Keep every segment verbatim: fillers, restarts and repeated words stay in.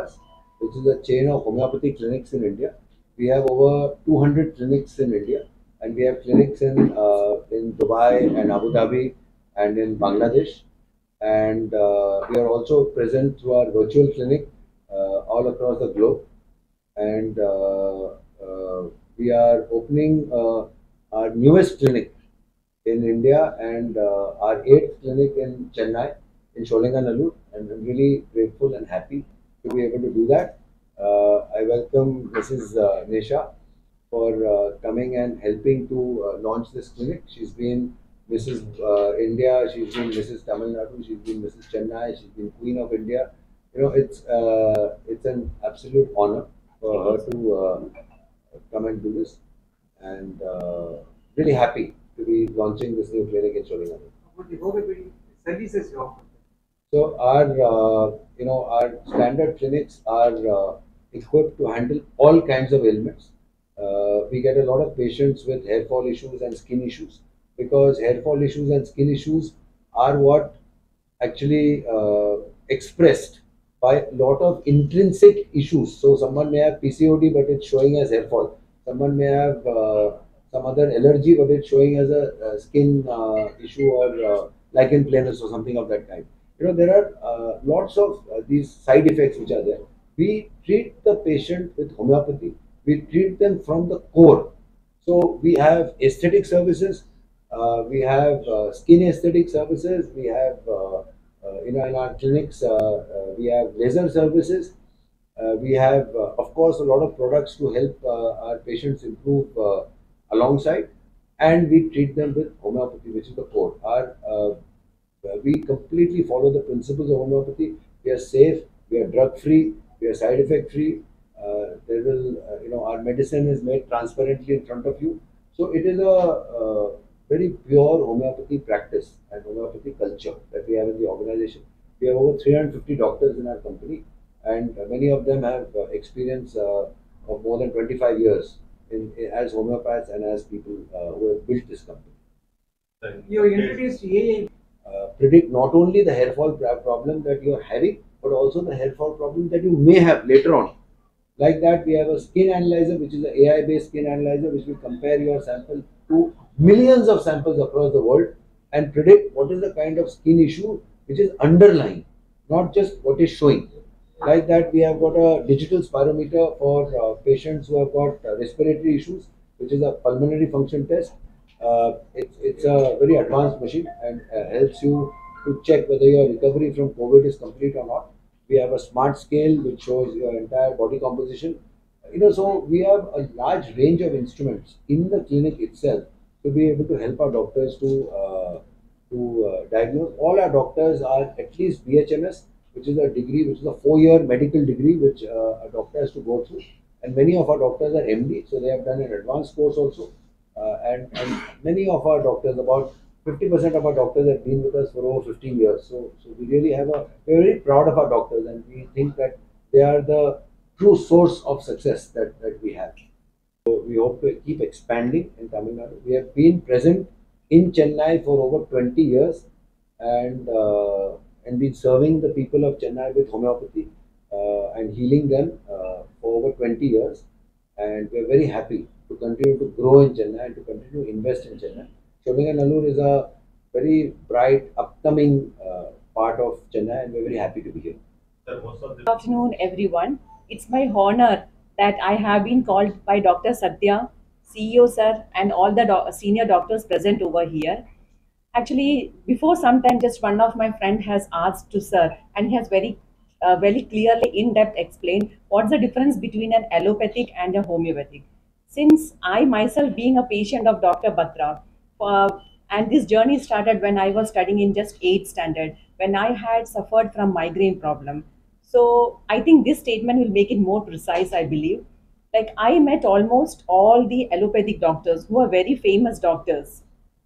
Homeopaths, which is a chain of homeopathy clinics in India. We have over two hundred clinics in India, and we have clinics in uh, in Dubai and Abu Dhabi and in Bangladesh. And uh, we are also present through our virtual clinic uh, all across the globe. And uh, uh, we are opening uh, our newest clinic in India and uh, our eighth clinic in Chennai, in Sholinganallur, and I'm really grateful and happy to be able to do that. Uh, I welcome Missus Uh, Nesha for uh, coming and helping to uh, launch this clinic. She's been Missus Uh, India, she's been Missus Tamil Nadu, she's been Missus Chennai, she's been Queen of India. You know, it's uh, it's an absolute honor for her to uh, come and do this, and uh, really happy to be launching this new clinic in Sholinganallur. What the homeopathy services you offer? So our uh, you know our standard clinics are uh, equipped to handle all kinds of ailments. Uh, we get a lot of patients with hair fall issues and skin issues, because hair fall issues and skin issues are what actually uh, expressed by a lot of intrinsic issues. So someone may have P C O D but it's showing as hair fall. Someone may have uh, some other allergy but it's showing as a, a skin uh, issue, or uh, lichen planus or something of that kind. You know, there are uh, lots of uh, these side effects which are there. We treat the patient with homeopathy. We treat them from the core. So we have aesthetic services, uh, we have uh, skin aesthetic services, we have uh, uh, you know in our clinics uh, uh, we have laser services, uh, we have uh, of course a lot of products to help uh, our patients improve uh, alongside, and we treat them with homeopathy, which is the core. Our uh, we completely follow the principles of homeopathy. We are safe, we are drug free, we are side effect free. Uh, there will, uh, you know, our medicine is made transparently in front of you. So it is a uh, very pure homeopathy practice and homeopathy culture that we have in the organization. We have over three hundred fifty doctors in our company, and many of them have uh, experience uh, of more than twenty-five years in, in, as homeopaths and as people uh, who have built this company. You introduced A I. Uh, predict not only the hair fall pra- problem that you are having, but also the hair fall problem that you may have later on. Like that, we have a skin analyzer, which is an A I-based skin analyzer, which will compare your sample to millions of samples across the world and predict what is the kind of skin issue which is underlying, not just what is showing. Like that, we have got a digital spirometer for uh, patients who have got uh, respiratory issues, which is a pulmonary function test. Uh, it's, it's a very advanced machine and uh, helps you to check whether your recovery from COVID is complete or not. We have a smart scale which shows your entire body composition. You know, so we have a large range of instruments in the clinic itself to be able to help our doctors to uh, to uh, diagnose. All our doctors are at least B H M S, which is a degree, which is a four-year medical degree, which uh, a doctor has to go through. And many of our doctors are M D, so they have done an advanced course also. Uh, and, and many of our doctors, about fifty percent of our doctors have been with us for over fifteen years. So, so we really have a, we're very proud of our doctors, and we think that they are the true source of success that, that we have. So we hope to keep expanding in Tamil Nadu. We have been present in Chennai for over twenty years, and uh, and been serving the people of Chennai with homeopathy uh, and healing them uh, for over twenty years. And we are very happy to continue to grow in Chennai and to continue to invest in Chennai. Sholinganallur is a very bright, upcoming uh, part of Chennai, and we're very happy to be here. Good afternoon, everyone. It's my honor that I have been called by Doctor Satya, C E O sir, and all the doc- senior doctors present over here. Actually, before some time, just one of my friend has asked to sir, and he has very, uh, very clearly, in depth explained what's the difference between an allopathic and a homeopathic. Since I myself being a patient of Doctor Batra, uh, and this journey started when I was studying in just eighth standard, when I had suffered from migraine problem. So I think this statement will make it more precise, I believe. Like I met almost all the allopathic doctors who are very famous doctors,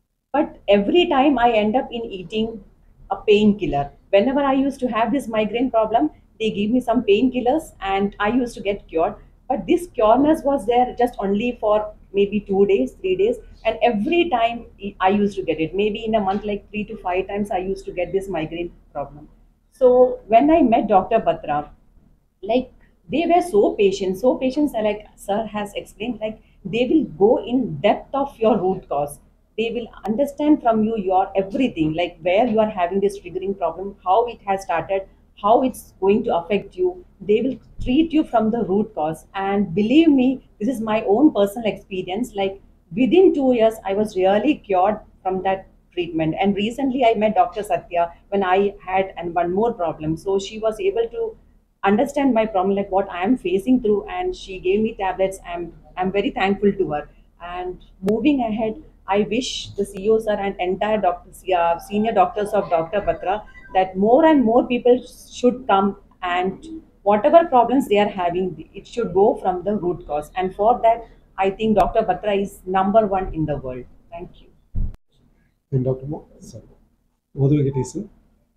but every time I end up in eating a painkiller. Whenever I used to have this migraine problem, they give me some painkillers and I used to get cured. But this cureness was there just only for maybe two days, three days. And every time I used to get it, maybe in a month, like three to five times, I used to get this migraine problem. So when I met Doctor Batra, like they were so patient, so patient. So like sir has explained, like they will go in depth of your root cause. They will understand from you your everything, like where you are having this triggering problem, how it has started, how it's going to affect you. They will treat you from the root cause. And believe me, this is my own personal experience. Like within two years, I was really cured from that treatment. And recently, I met Doctor Satya when I had and one more problem. So she was able to understand my problem, like what I am facing through, and she gave me tablets. I'm I'm very thankful to her. And moving ahead, I wish the C E O sir and entire doctors, yeah, senior doctors of Doctor Batra, that more and more people should come, and whatever problems they are having, it should go from the root cause. And for that, I think Doctor Batra is number one in the world. Thank you. And Doctor Mo, sorry, Madhu Venkateshan.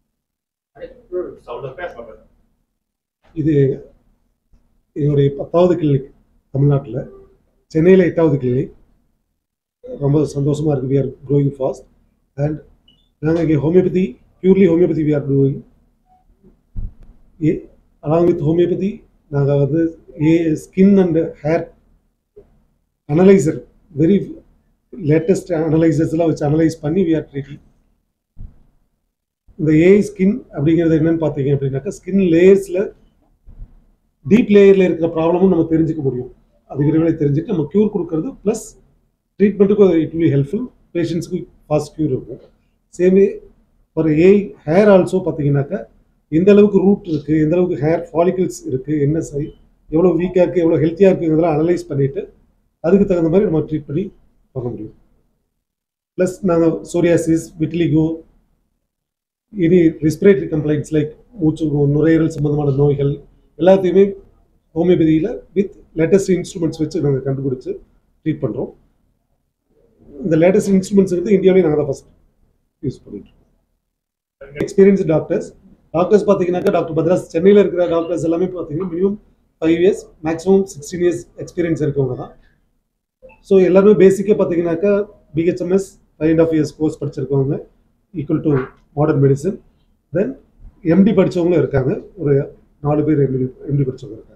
Sound effects. இது என்னுடைய பத்தாவது clinic தமிழ்நாட்டில், சென்னையில் எட்டாவது clinic. ரொம்ப சந்தோஷமாக இருக்குது. We are growing fast. And நாங்கள் இங்கே homeopathy, purely homeopathy we are doing. A along with homeopathy நாங்கள் வந்து a skin and hair analyser, very latest அனலைசர்ஸ்லாம் வச்சு அனலைஸ் பண்ணி வி ஆர் ட்ரீட்டிங். இந்த ஏஐ ஸ்கின் அப்படிங்கிறது என்னன்னு பார்த்தீங்க அப்படின்னாக்கா, ஸ்கின் லேயர்ஸில் டீப் லேயரில் இருக்கிற ப்ராப்ளமும் நம்ம தெரிஞ்சுக்க முடியும். அது விரைவில் தெரிஞ்சுட்டு நம்ம க்யூர் கொடுக்கறது, ப்ளஸ் ட்ரீட்மெண்ட்டுக்கும் இட் வில் ஹெல்ப்ஃபுல், பேஷண்ட்ஸுக்கு ஃபாஸ்ட் க்யூர் இருக்கும். சேமே ஒரு ஏஐ ஹேர் ஆல்சோ பார்த்தீங்கன்னாக்கா, எந்த அளவுக்கு ரூட் இருக்குது, எந்த அளவுக்கு ஹேர் ஃபாலிகல்ஸ் இருக்குது, என்ன சை எவ்வளோ வீக்காக இருக்குது, எவ்வளோ ஹெல்த்தியாக இருக்குங்கிறதெல்லாம் அனலைஸ் பண்ணிவிட்டு அதுக்கு தகுந்த மாதிரி நம்ம ட்ரீட் பண்ணி பண்ண முடியும். ப்ளஸ் நாங்கள் சோரியாசிஸ், விட்லிகோ, இனி ரெஸ்பிரேட்டரி கம்ப்ளைண்ட்ஸ் லைக் மூச்சு நுரையீரல் சம்பந்தமான நோய்கள் எல்லாத்தையுமே ஹோமியோபதியில் வித் லேட்டஸ்ட் இன்ஸ்ட்ருமெண்ட்ஸ் வச்சு நாங்கள் கண்டுபிடிச்சி ட்ரீட் பண்ணுறோம். இந்த லேட்டஸ்ட் இன்ஸ்ட்ருமெண்ட்ஸ் வந்து இந்தியாவிலேயே நாங்கள் தான் ஃபஸ்ட் யூஸ் பண்ணிட்டு இருக்கோம். எக்ஸ்பீரியன்ஸ் டாக்டர்ஸ் டாக்டர்ஸ் பார்த்தீங்கன்னாக்கா, டாக்டர் பத்ராஸ் சென்னையில் இருக்கிற டாக்டர்ஸ் எல்லாமே பார்த்தீங்கன்னா minimum five years maximum sixteen years experience இருக்கவங்க தான். ஸோ எல்லாருமே பேசிக்காக பார்த்தீங்கன்னாக்கா BHMS five and half years course படிச்சிருக்கவங்க, equal to modern medicine. Then MD படித்தவங்களும் இருக்காங்க, ஒரு நாலு பேர் எம்டி எம்டி படித்தவங்க இருக்காங்க.